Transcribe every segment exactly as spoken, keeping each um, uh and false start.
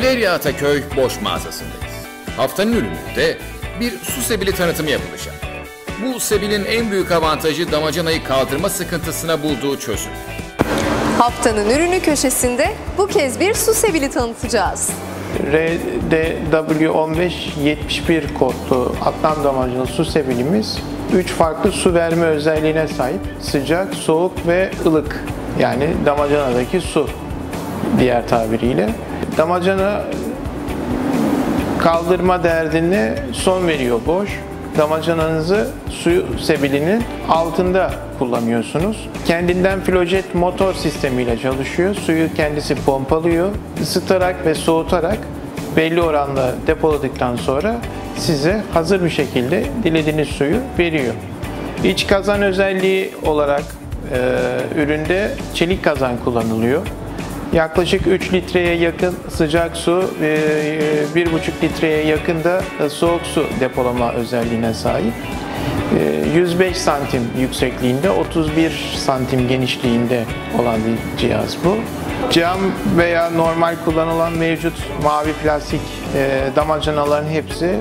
Galeriya Ataköy boş mağazasındayız. Haftanın ürününde bir su sebili tanıtımı yapılacak. Bu sebilin en büyük avantajı damacanayı kaldırma sıkıntısına bulduğu çözüm. Haftanın ürünü köşesinde bu kez bir su sebili tanıtacağız. R D W on beş yetmiş bir kodlu Atlan damacanalı su sebilimiz üç farklı su verme özelliğine sahip. Sıcak, soğuk ve ılık. Yani damacanadaki su diğer tabiriyle. Damacana kaldırma derdine son veriyor boş. Damacananızı su sebilinin altında kullanıyorsunuz. Kendinden flojet motor sistemiyle çalışıyor. Suyu kendisi pompalıyor. Isıtarak ve soğutarak belli oranda depoladıktan sonra size hazır bir şekilde dilediğiniz suyu veriyor. İç kazan özelliği olarak e, üründe çelik kazan kullanılıyor. Yaklaşık üç litreye yakın sıcak su, bir buçuk litreye yakın da soğuk su depolama özelliğine sahip. yüz beş santim yüksekliğinde, otuz bir santim genişliğinde olan bir cihaz bu. Cam veya normal kullanılan mevcut mavi plastik damacanaların hepsi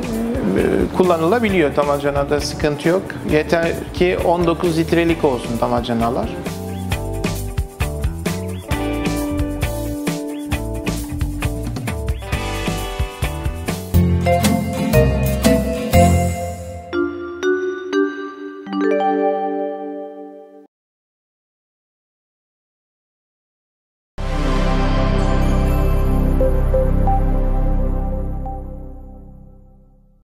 kullanılabiliyor. Damacanada sıkıntı yok. Yeter ki on dokuz litrelik olsun damacanalar.